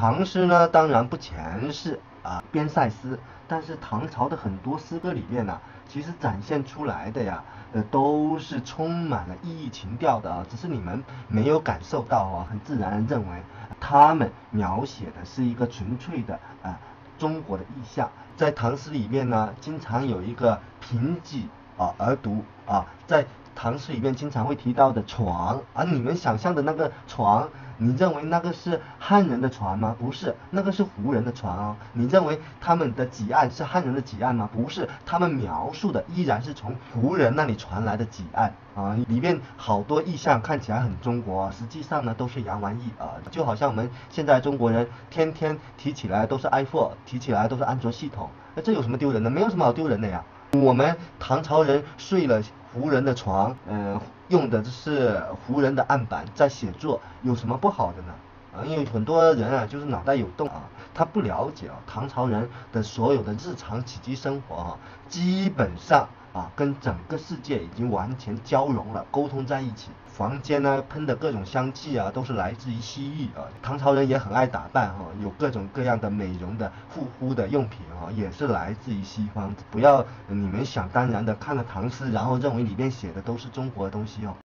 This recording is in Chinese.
唐诗呢，当然不全是边塞诗，但是唐朝的很多诗歌里面呢，其实展现出来的呀，都是充满了意义情调的啊，只是你们没有感受到啊，很自然的认为他们描写的是一个纯粹的中国的意象。在唐诗里面呢，经常有一个贫瘠而读在唐诗里面经常会提到的床你们想象的那个床，你认为那个是汉人的床吗？不是，那个是胡人的床哦。你认为他们的几案是汉人的几案吗？不是，他们描述的依然是从胡人那里传来的几案里面好多意象看起来很中国，实际上呢都是洋玩意就好像我们现在中国人天天提起来都是 iPhone， 提起来都是安卓系统，那这有什么丢人的？没有什么好丢人的呀。我们唐朝人睡了胡人的床，用的是胡人的案板在写作，有什么不好的呢？因为很多人就是脑袋有洞他不了解唐朝人的所有的日常起居生活基本上跟整个世界已经完全交融了，沟通在一起。房间呢喷的各种香气都是来自于西域唐朝人也很爱打扮有各种各样的美容的护肤的用品也是来自于西方。不要你们想当然的看了唐诗，然后认为里面写的都是中国的东西